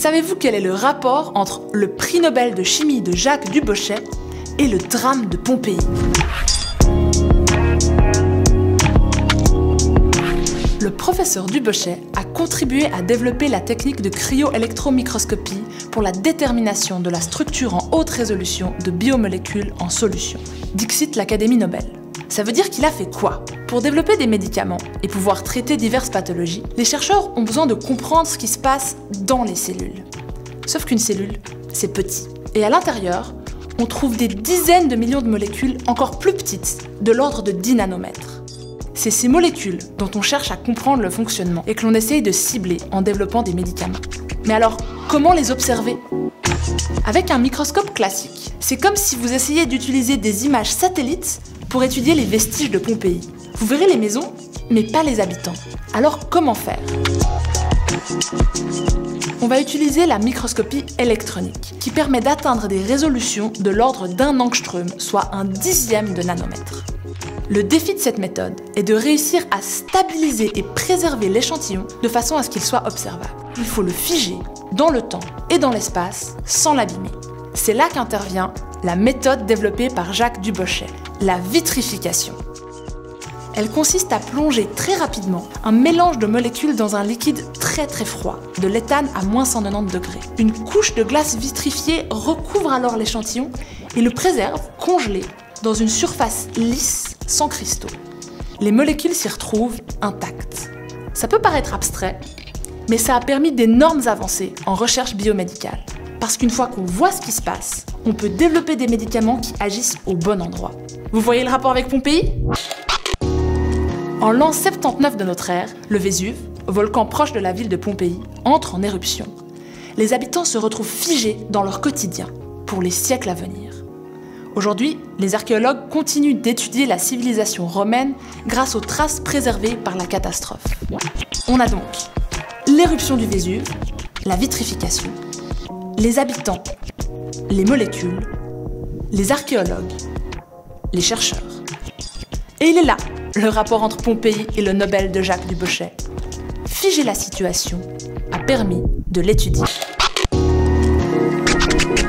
Savez-vous quel est le rapport entre le prix Nobel de chimie de Jacques Dubochet et le drame de Pompéi? Le professeur Dubochet a contribué à développer la technique de cryo-électromicroscopie pour la détermination de la structure en haute résolution de biomolécules en solution. Dixit l'Académie Nobel. Ça veut dire qu'il a fait quoi? Pour développer des médicaments et pouvoir traiter diverses pathologies, les chercheurs ont besoin de comprendre ce qui se passe dans les cellules. Sauf qu'une cellule, c'est petit. Et à l'intérieur, on trouve des dizaines de millions de molécules encore plus petites, de l'ordre de 10 nanomètres. C'est ces molécules dont on cherche à comprendre le fonctionnement et que l'on essaye de cibler en développant des médicaments. Mais alors, comment les observer? Avec un microscope classique, c'est comme si vous essayiez d'utiliser des images satellites pour étudier les vestiges de Pompéi. Vous verrez les maisons, mais pas les habitants. Alors comment faire? On va utiliser la microscopie électronique, qui permet d'atteindre des résolutions de l'ordre d'1 angstrom, soit 1/10 de nanomètre. Le défi de cette méthode est de réussir à stabiliser et préserver l'échantillon de façon à ce qu'il soit observable. Il faut le figer dans le temps et dans l'espace sans l'abîmer. C'est là qu'intervient la méthode développée par Jacques Dubochet, la vitrification. Elle consiste à plonger très rapidement un mélange de molécules dans un liquide très froid, de l'éthane à -190 degrés. Une couche de glace vitrifiée recouvre alors l'échantillon et le préserve, congelé, dans une surface lisse, sans cristaux. Les molécules s'y retrouvent intactes. Ça peut paraître abstrait, mais ça a permis d'énormes avancées en recherche biomédicale. Parce qu'une fois qu'on voit ce qui se passe, on peut développer des médicaments qui agissent au bon endroit. Vous voyez le rapport avec Pompéi? En l'an 79 de notre ère, le Vésuve, volcan proche de la ville de Pompéi, entre en éruption. Les habitants se retrouvent figés dans leur quotidien pour les siècles à venir. Aujourd'hui, les archéologues continuent d'étudier la civilisation romaine grâce aux traces préservées par la catastrophe. On a donc l'éruption du Vésuve, la vitrification, les habitants, les molécules, les archéologues, les chercheurs. Et il est là, le rapport entre Pompéi et le Nobel de Jacques Dubochet. Figer la situation a permis de l'étudier.